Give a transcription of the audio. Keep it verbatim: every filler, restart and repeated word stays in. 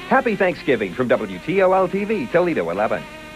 Happy Thanksgiving from W T O L T V, Toledo eleven.